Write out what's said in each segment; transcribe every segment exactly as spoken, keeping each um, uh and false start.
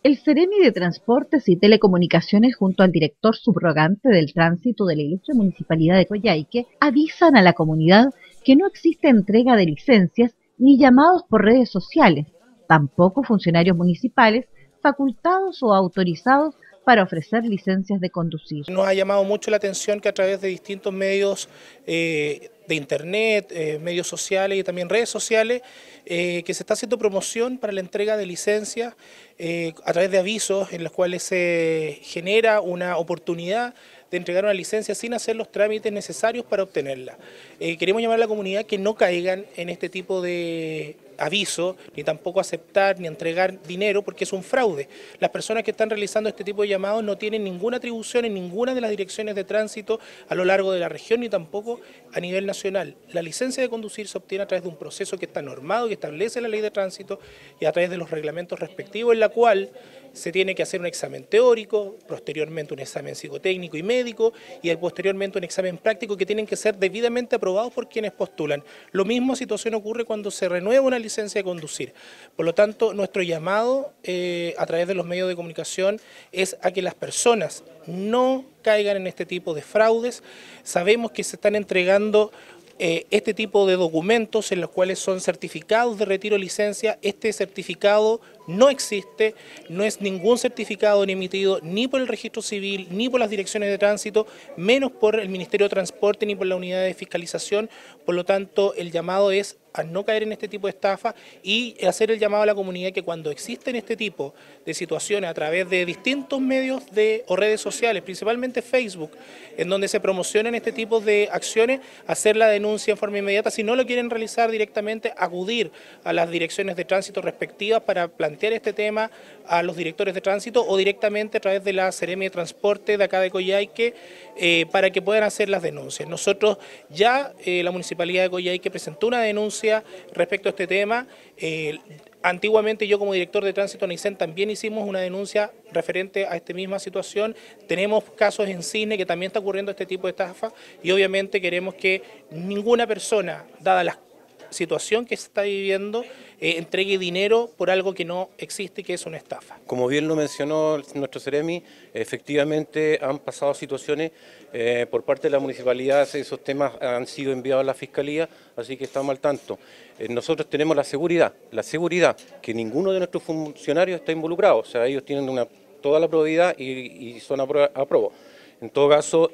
El Ceremi de Transportes y Telecomunicaciones, junto al director subrogante del tránsito de la ilustre municipalidad de Coyhaique, avisan a la comunidad que no existe entrega de licencias ni llamados por redes sociales, tampoco funcionarios municipales facultados o autorizados para ofrecer licencias de conducir. Nos ha llamado mucho la atención que a través de distintos medios eh, de internet, eh, medios sociales y también redes sociales, eh, que se está haciendo promoción para la entrega de licencias eh, a través de avisos en los cuales se genera una oportunidad de entregar una licencia sin hacer los trámites necesarios para obtenerla. Eh, queremos llamar a la comunidad que no caigan en este tipo de aviso, ni tampoco aceptar ni entregar dinero, porque es un fraude. Las personas que están realizando este tipo de llamados no tienen ninguna atribución en ninguna de las direcciones de tránsito a lo largo de la región, ni tampoco a nivel nacional. La licencia de conducir se obtiene a través de un proceso que está normado, que establece la ley de tránsito y a través de los reglamentos respectivos, en la cual se tiene que hacer un examen teórico, posteriormente un examen psicotécnico y médico y posteriormente un examen práctico que tienen que ser debidamente aprobados por quienes postulan. Lo mismo situación ocurre cuando se renueva una licencia de conducir. Por lo tanto, nuestro llamado eh, a través de los medios de comunicación es a que las personas no caigan en este tipo de fraudes. Sabemos que se están entregando Eh, este tipo de documentos en los cuales son certificados de retiro de licencia. Este certificado no existe, no es ningún certificado ni emitido ni por el registro civil, ni por las direcciones de tránsito, menos por el Ministerio de Transporte ni por la unidad de fiscalización. Por lo tanto, el llamado es a no caer en este tipo de estafa y hacer el llamado a la comunidad que cuando existen este tipo de situaciones a través de distintos medios de, o redes sociales, principalmente Facebook, en donde se promocionan este tipo de acciones, hacer la denuncia en forma inmediata. Si no lo quieren realizar directamente, acudir a las direcciones de tránsito respectivas para plantear este tema a los directores de tránsito o directamente a través de la Ceremi de Transporte de acá de Coyhaique eh, para que puedan hacer las denuncias. Nosotros ya, eh, la Municipalidad de Coyhaique presentó una denuncia respecto a este tema. Eh, antiguamente yo como director de tránsito en Aysén también hicimos una denuncia referente a esta misma situación. Tenemos casos en Cisne que también está ocurriendo este tipo de estafa y obviamente queremos que ninguna persona, dada la situación que se está viviendo, eh, entregue dinero por algo que no existe y que es una estafa. Como bien lo mencionó nuestro Ceremi, efectivamente han pasado situaciones eh, por parte de la municipalidad, esos temas han sido enviados a la Fiscalía, así que estamos al tanto. Eh, nosotros tenemos la seguridad, la seguridad que ninguno de nuestros funcionarios está involucrado, o sea, ellos tienen una, toda la probidad y, y son aprobados. En todo caso,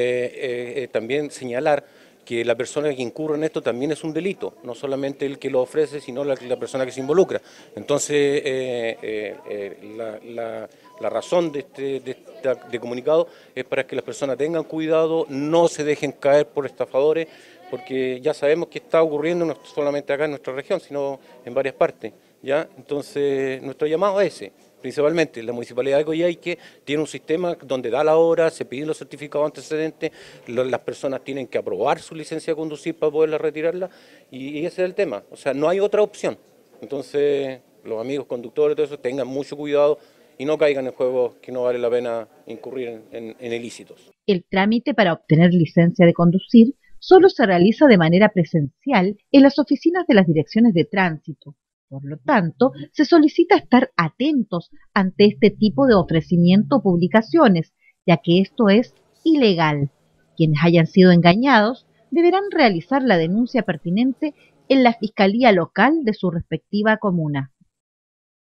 eh, eh, también señalar que la persona que incurre en esto también es un delito, no solamente el que lo ofrece, sino la, la persona que se involucra. Entonces, eh, eh, eh, la, la, la razón de este de, esta, de comunicado es para que las personas tengan cuidado, no se dejen caer por estafadores, porque ya sabemos que está ocurriendo no solamente acá en nuestra región, sino en varias partes, ¿ya? Entonces, nuestro llamado es ese. Principalmente la Municipalidad de Coyhaique tiene un sistema donde da la hora, se piden los certificados antecedentes, las personas tienen que aprobar su licencia de conducir para poderla retirarla y ese es el tema, o sea, no hay otra opción. Entonces, los amigos conductores, todo eso, tengan mucho cuidado y no caigan en juegos que no vale la pena incurrir en, en, en ilícitos. El trámite para obtener licencia de conducir solo se realiza de manera presencial en las oficinas de las direcciones de tránsito. Por lo tanto, se solicita estar atentos ante este tipo de ofrecimiento o publicaciones, ya que esto es ilegal. Quienes hayan sido engañados deberán realizar la denuncia pertinente en la Fiscalía Local de su respectiva comuna.